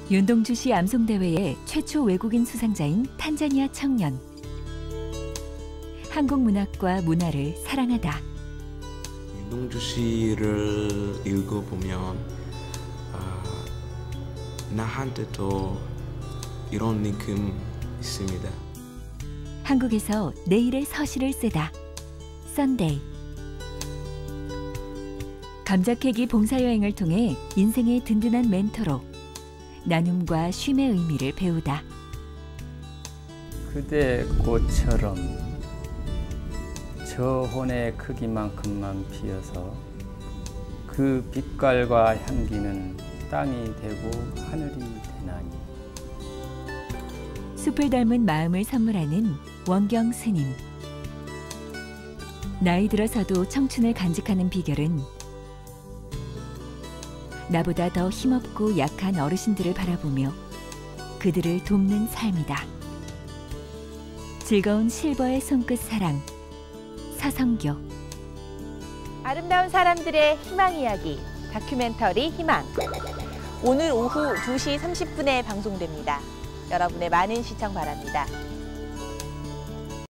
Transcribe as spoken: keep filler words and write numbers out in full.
윤동주시 암송대회의 최초 외국인 수상자인 탄자니아 청년. 한국 문학과 문화를 사랑하다. 윤동주시를 읽어보면 아, 나한테도 이런 느낌 있습니다. 한국에서 내일의 서시를 쓰다. 썬데이. 감자캐기 봉사여행을 통해 인생의 든든한 멘토로 나눔과 쉼의 의미를 배우다. 그대 꽃처럼 저 혼의 크기만큼만 피어서 그 빛깔과 향기는 땅이 되고 하늘이 되나니. 숲을 닮은 마음을 선물하는 원경 스님. 나이 들어서도 청춘을 간직하는 비결은 나보다 더 힘없고 약한 어르신들을 바라보며 그들을 돕는 삶이다. 즐거운 실버의 손끝 사랑. 서성교. 아름다운 사람들의 희망 이야기 다큐멘터리 희망. 오늘 오후 두 시 삼십 분에 방송됩니다. 여러분의 많은 시청 바랍니다.